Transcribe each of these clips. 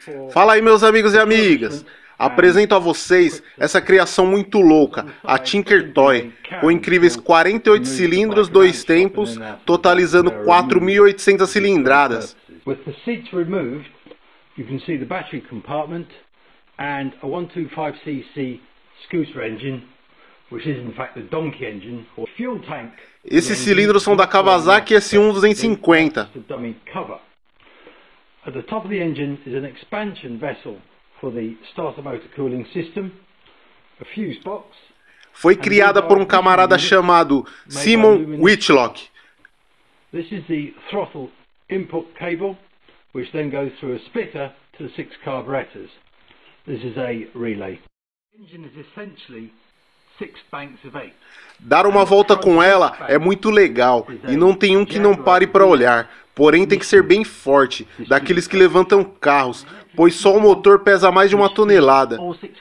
Fala aí, meus amigos e amigas! Apresento a vocês essa criação muito louca, a Tinker Toy, com incríveis 48 cilindros, 2 tempos, totalizando 4.800 cilindradas. With the seats removed, you can see the battery compartment and a 125cc scooter engine, which is in fact the donkey engine, or fuel tank. Esses cilindros são da Kawasaki S1 250. At the top of the engine is an expansion vessel for the starter motor cooling system, a fuse box. Foi criada por um camarada chamado Simon Whitlock. This is the throttle input cable, which then goes through a splitter to the 6 carburetors. This is a relay. The engine is essentially 6 banks of 8. Dar uma volta com ela é muito legal e não tem um que não pare para olhar. Porém tem que ser bem forte, daqueles que levantam carros, pois só o motor pesa mais de 1 tonelada.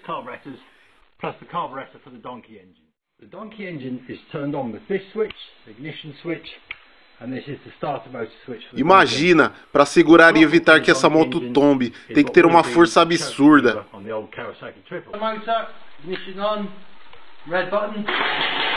Imagina, para segurar e evitar que essa moto tombe, tem que ter uma força absurda. Red button.